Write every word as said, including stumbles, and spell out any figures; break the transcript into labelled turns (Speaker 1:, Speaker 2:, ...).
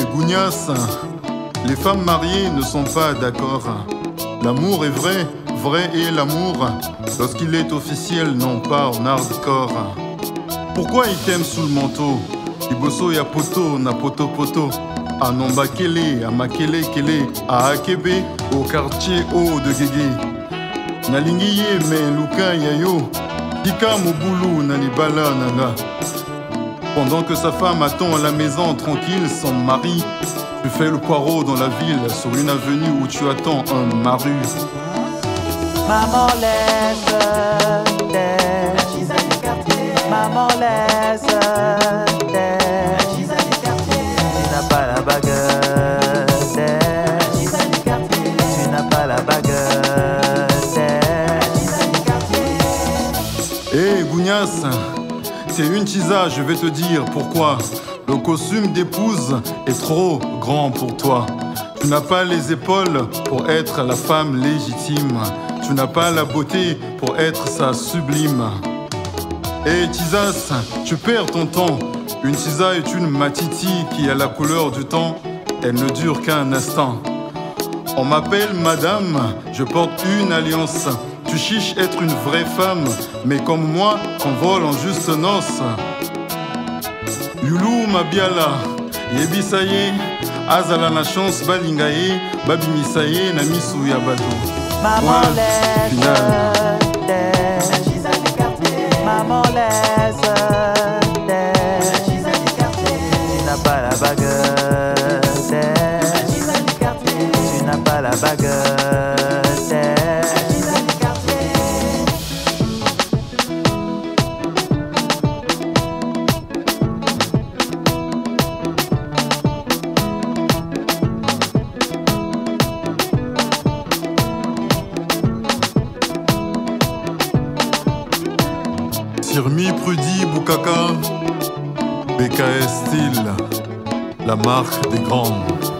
Speaker 1: Gounias, les femmes mariées ne sont pas d'accord. L'amour est vrai, vrai est l'amour, lorsqu'il est officiel, non pas en hardcore. Pourquoi il t'aime sous le manteau? Iboso ya poto, na poto poto. A Nomba Kele, à Makele Kele, à Akebe, au quartier haut de Guégué. Nalingiye me luka yayo, Dika Mobulu Nalibala Nanga. Pendant que sa femme attend à la maison tranquille son mari, tu fais le poireau dans la ville, sur une avenue où tu attends un mari.
Speaker 2: Maman laisse, laisse, maman laisse, laisse. Tu n'as pas la bague, laisse. Tu n'as pas la bague, laisse.
Speaker 1: Hé hey, Gounias, c'est une chisa, je vais te dire pourquoi. Le costume d'épouse est trop grand pour toi. Tu n'as pas les épaules pour être la femme légitime. Tu n'as pas la beauté pour être sa sublime. Et hey, Tizas, tu perds ton temps. Une tisa est une matiti qui a la couleur du temps. Elle ne dure qu'un instant. On m'appelle madame, je porte une alliance. Tu chiches être une vraie femme, mais comme moi, qu'on vole en juste noces. Yulu Mabiala, Yebisaye, Azala na chance balingaye, Babimisaye na misu ya bato.
Speaker 2: Maman laisse, laisse. Maman laisse, laisse. Tu n'as pas la bague, laisse. Tu n'as pas la bague, laisse.
Speaker 1: Sirmi Prudi Boukaka, B K S Style, la marque des grands.